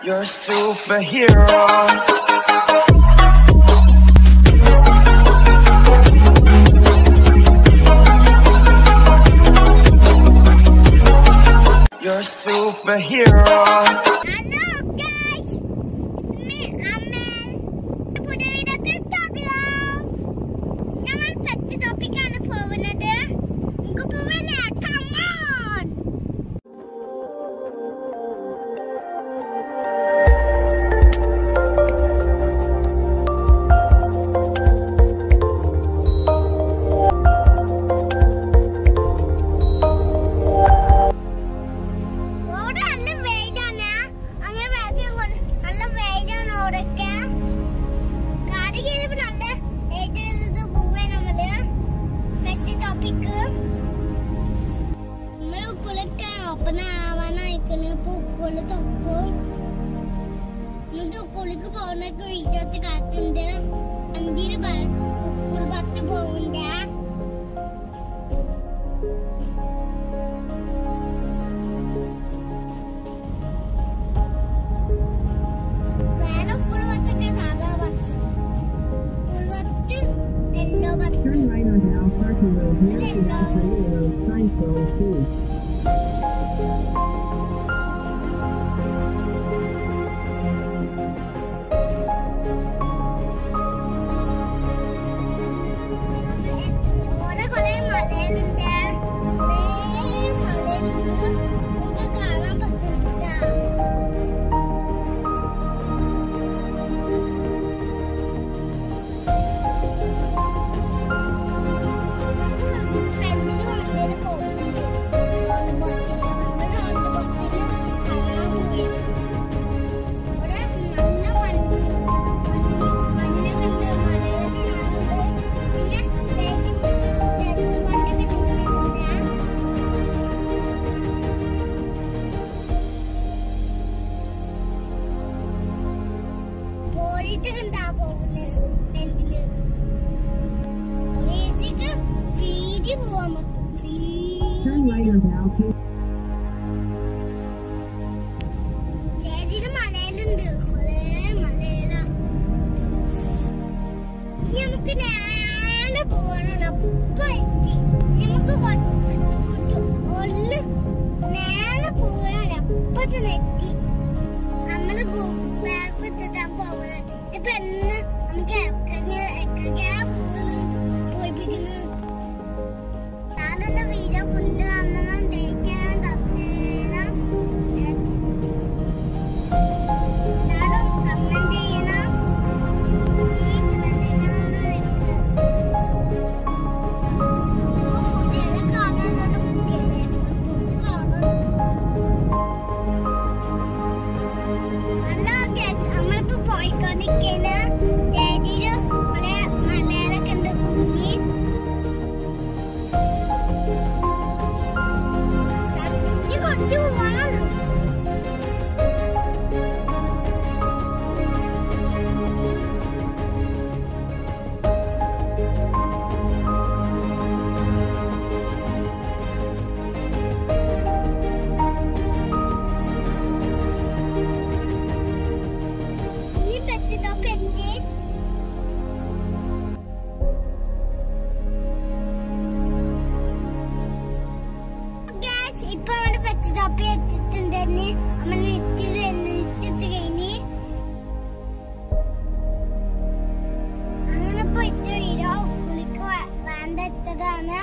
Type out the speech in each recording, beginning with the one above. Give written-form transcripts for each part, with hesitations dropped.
You're a superhero. You're a superhero. Hello guys, it's me Amal. പുതിയ വീഡിയോക്ക് സ്വാഗതം. നമ്മൾ പത്ത് ടോപ്പിക്കാണ് പോകുന്നത്. നമുക്ക് പോവല്ലേ? Come on. സ്കൂളിലേക്ക് പോകുന്നൊക്കെ വീട്ടിലത്തെ കാത്തുണ്ട്. വണ്ടിയില് ബസ് പോവുണ്ട്. വേറെ സ്കൂൾ ബസ്സൊക്കെ സാധാ bus. School bus yellow bus. Turn right onto Al Parking Road near to Road, Signsboro, Food. Turn right onto Al Parking. മലയിലുണ്ട് കൊറേ മലയില. നമുക്ക് നേരെ പോവാനുള്ള അപ്പൊ എത്തി. നമുക്ക് നേരെ പോയാൽ അപ്പൊ തന്നെ എത്തി. നമ്മള് പേപ്പത്തെത്താൻ പോകണം. ഇപ്പൊ എന്ന് നമുക്ക് എക്ക പോയിപ്പിക്കുന്നു. ഞാനെന്റെ വീഡിയോ ഫുള്ള് കാണണം. ജയിക്കണം, തരണം. എല്ലാരും കമന്റ് ചെയ്യണം. ഫുഡിയെല്ലാം കാണാനുള്ള ഫുഡിയല്ലേ കാണണം. നമ്മളിപ്പോ പോയിക്കൊണ്ടിരിക്കുന്ന ഡാഡിയില് കുറെ മലയാളൊക്കെ ഉണ്ട്. കുഞ്ഞി കൊച്ചു പോകാനുള്ളൂ. ഇനി പെറ്റിട്ടോ പെറ്റി ഇപ്പൊ അവന്റെ പെറ്റിട്ടോപ്പി എത്തിയിട്ടുണ്ടെന്ന് നമ്മൾ നിത്യത്ത് കഴിഞ്ഞ് അങ്ങനെ ഇപ്പൊ ഇത്ര വീഡിയോ കുളിക്ക് വേണ്ട എത്തതാണ്.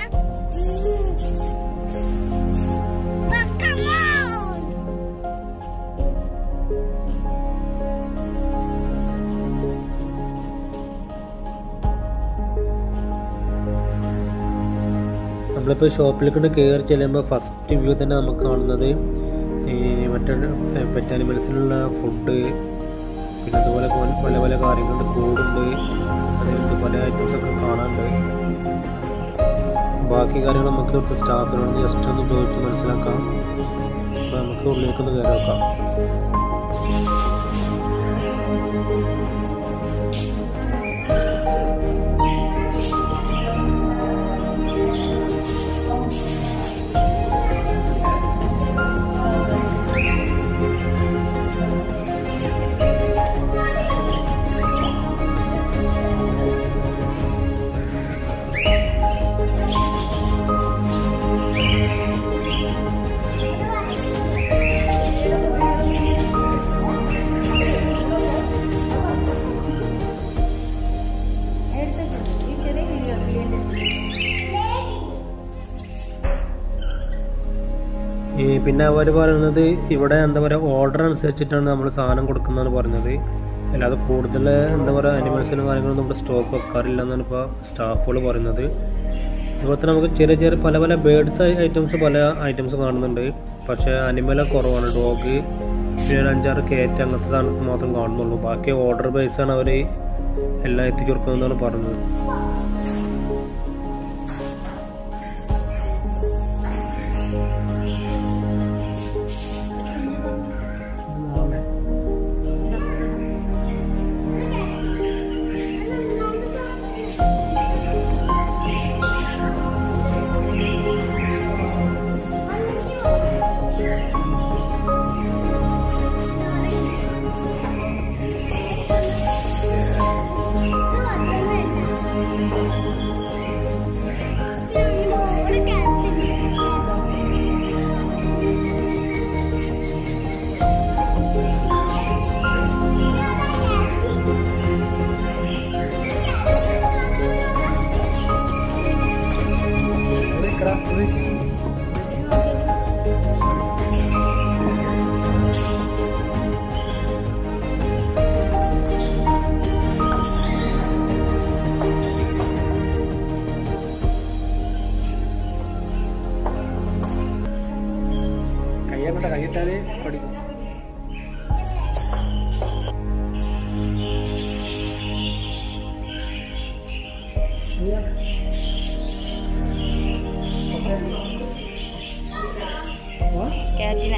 നമ്മളിപ്പോൾ ഷോപ്പിലേക്കൊണ്ട് കയറി ചെല്ലുമ്പോൾ ഫസ്റ്റ് വ്യൂ തന്നെ നമുക്ക് കാണുന്നത് മറ്റേ പെറ്റ് ആനിമൽസിനുള്ള ഫുഡ്, പിന്നെ അതുപോലെ പല പല കാര്യങ്ങളുടെ കൂടുണ്ട്, അതുകൊണ്ട് പല ഐറ്റംസൊക്കെ കാണാനുണ്ട്. ബാക്കി കാര്യങ്ങൾ നമുക്ക് ഇവിടുത്തെ സ്റ്റാഫിനോട് ജസ്റ്റ് ഒന്ന് ചോദിച്ച് മനസ്സിലാക്കാം. അപ്പോൾ നമുക്ക് ഉള്ളിലേക്കൊന്ന് കയറി വെക്കാം. പിന്നെ അവർ പറയുന്നത് ഇവിടെ എന്താ പറയുക ഓർഡർ അനുസരിച്ചിട്ടാണ് നമ്മൾ സാധനം കൊടുക്കുന്നതെന്ന് പറഞ്ഞത്. അല്ലാതെ കൂടുതൽ എന്താ പറയുക അനിമൽസിനും കാര്യങ്ങളൊന്നും ഇവിടെ സ്റ്റോക്ക് വെക്കാറില്ല എന്നാണ് ഇപ്പോൾ സ്റ്റാഫുകൾ പറയുന്നത്. അതുപോലെ തന്നെ നമുക്ക് ചെറിയ ചെറിയ പല പല ബേഡ്സ് ഐറ്റംസ് പല ഐറ്റംസ് കാണുന്നുണ്ട്. പക്ഷേ അനിമല കുറവാണ്. ഡോഗ് പിന്നെ 5-6 കേറ്റ് അങ്ങനത്തെ സാധനങ്ങൾ മാത്രം കാണുന്നുള്ളൂ. ബാക്കി ഓർഡർ ബേസാണ് അവർ എല്ലാം എത്തിച്ചു കൊടുക്കുന്നതെന്നാണ് പറഞ്ഞത്. കൈയിട്ടാല് പഠിക്കും. കാറ്റിനെ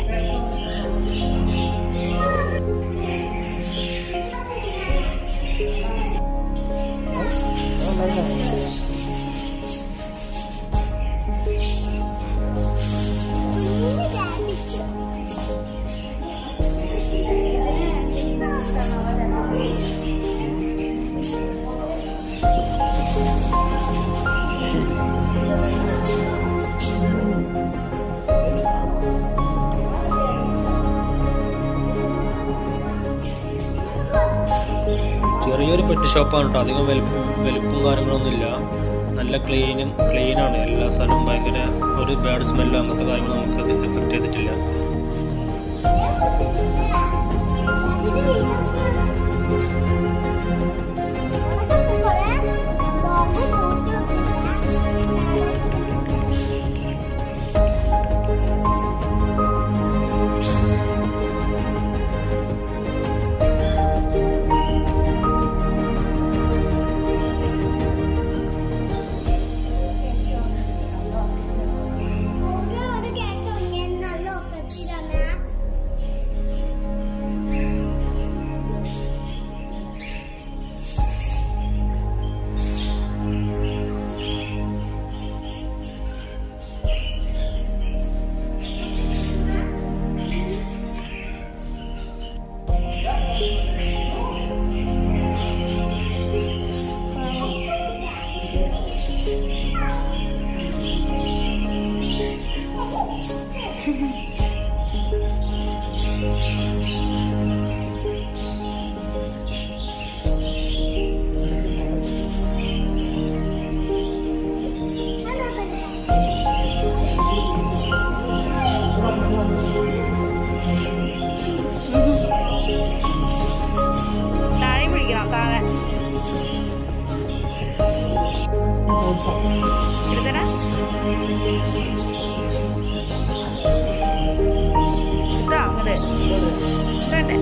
ചെറിയൊരു പെറ്റ് ഷോപ്പാണ് കേട്ടോ. അധികം വലുപ്പും കാര്യങ്ങളൊന്നുമില്ല. നല്ല ക്ലീനാണ്. എല്ലാ സ്ഥലവും ഭയങ്കര ഒരു ബാഡ് സ്മെല്ലോ അങ്ങനത്തെ കാര്യങ്ങൾ നമുക്കത് എഫക്റ്റ് ചെയ്തിട്ടില്ല. താഴെ പിടിക്കണം. താഴെ എടുത്തരാ. ഇതാ അത് വേണ്ടേ?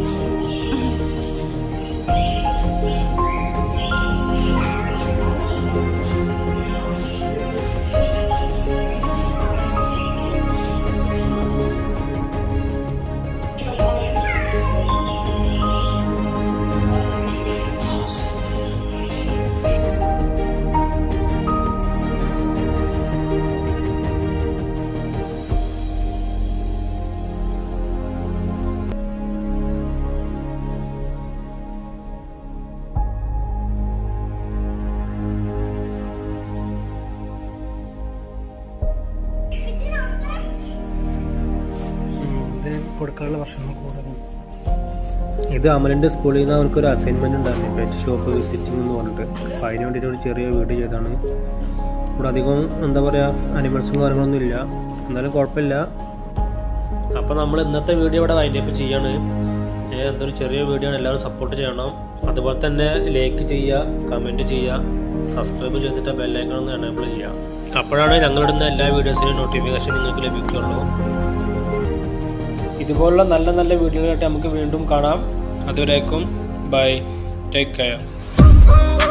കൊടുക്കാനുള്ള ഭക്ഷണം കൂടുതലും. ഇത് അമലിൻ്റെ സ്കൂളിൽ നിന്ന് അവർക്കൊരു അസൈൻമെൻറ്റ് ഉണ്ടായിരുന്നു, പെറ്റ് ഷോപ്പ് വിസിറ്റിംഗ് എന്ന് പറഞ്ഞിട്ട്. അപ്പോൾ അതിന് വേണ്ടിയിട്ട് ഒരു ചെറിയ വീഡിയോ ചെയ്താണ്. ഇവിടെ അധികം എന്താ പറയുക അനിമൽസും കാര്യങ്ങളൊന്നും ഇല്ല, എന്നാലും കുഴപ്പമില്ല. അപ്പോൾ നമ്മൾ ഇന്നത്തെ വീഡിയോ ഇവിടെ വൈൻഡപ്പ് ചെയ്യാണ്. എന്തൊരു ചെറിയ വീഡിയോ ആണ്, എല്ലാവരും സപ്പോർട്ട് ചെയ്യണം. അതുപോലെ തന്നെ ലൈക്ക് ചെയ്യുക, കമൻറ്റ് ചെയ്യുക, സബ്സ്ക്രൈബ് ചെയ്തിട്ട് ബെല്ലൈക്കൺ ഒന്ന് എനേബിൾ ചെയ്യുക. അപ്പോഴാണ് ഞങ്ങളിടുന്ന എല്ലാ വീഡിയോസിനും നോട്ടിഫിക്കേഷൻ നിങ്ങൾക്ക് ലഭിക്കുള്ളൂ. ഇതുപോലുള്ള നല്ല നല്ല വീഡിയോകളായിട്ട് നമുക്ക് വീണ്ടും കാണാം. അതുവരേക്കും ബൈ, ടേക്ക് കെയർ.